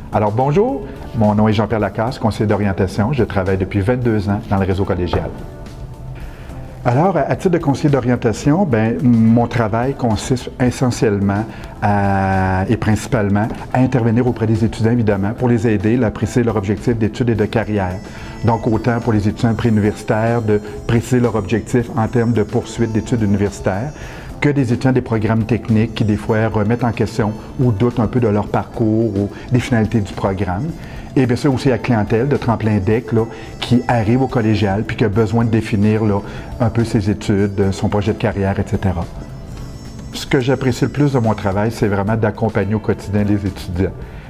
Alors bonjour, mon nom est Jean-Pierre Lacasse, conseiller d'orientation. Je travaille depuis 22 ans dans le réseau collégial. Alors, à titre de conseiller d'orientation, mon travail consiste essentiellement et principalement à intervenir auprès des étudiants, évidemment, pour les aider à préciser leur objectif d'études et de carrière. Donc, autant pour les étudiants préuniversitaires, de préciser leur objectif en termes de poursuite d'études universitaires, que des étudiants des programmes techniques qui, des fois, remettent en question ou doutent un peu de leur parcours ou des finalités du programme. Et bien sûr aussi la clientèle de Tremplin DEC qui arrive au collégial puis qui a besoin de définir un peu ses études, son projet de carrière, etc. Ce que j'apprécie le plus de mon travail, c'est vraiment d'accompagner au quotidien les étudiants.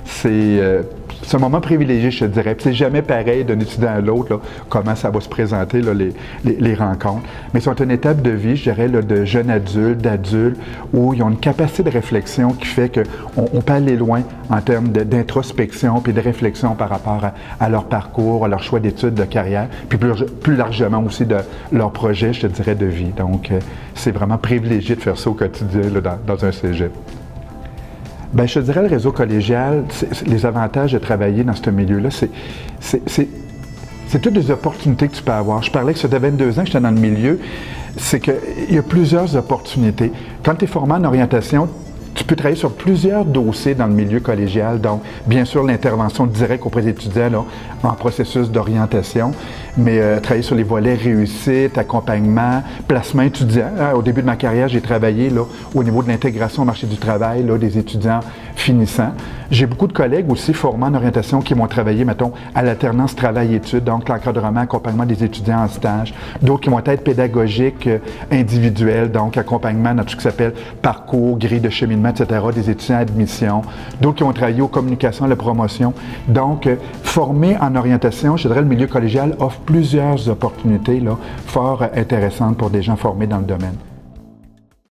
C'est un moment privilégié, je te dirais. Puis c'est jamais pareil d'un étudiant à l'autre, comment ça va se présenter, les rencontres. Mais c'est une étape de vie, je dirais, de jeunes adultes, d'adultes, où ils ont une capacité de réflexion qui fait qu'on peut aller loin en termes d'introspection puis de réflexion par rapport à leur parcours, à leur choix d'études, de carrière, puis plus largement aussi de leur projet, je te dirais, de vie. Donc, c'est vraiment privilégié de faire ça au quotidien dans un cégep. Bien, je te dirais, le réseau collégial, les avantages de travailler dans ce milieu-là, c'est toutes les opportunités que tu peux avoir. Je parlais que ça fait 22 ans que j'étais dans le milieu, c'est qu'il y a plusieurs opportunités. Quand tu es formé en orientation, tu peux travailler sur plusieurs dossiers dans le milieu collégial, donc bien sûr l'intervention directe auprès des étudiants en processus d'orientation, mais travailler sur les volets réussite, accompagnement, placement étudiant. Au début de ma carrière, j'ai travaillé au niveau de l'intégration au marché du travail des étudiants finissants. J'ai beaucoup de collègues aussi formés en orientation qui vont travailler, mettons, à l'alternance travail-études, donc l'encadrement, accompagnement des étudiants en stage. D'autres qui vont être pédagogiques, individuels, donc accompagnement dans tout ce qui s'appelle parcours, grille de cheminement, etc., des étudiants à admission, d'autres qui vont travailler aux communications, à la promotion. Donc, formés en orientation, je dirais le milieu collégial offre plusieurs opportunités fort intéressantes pour des gens formés dans le domaine.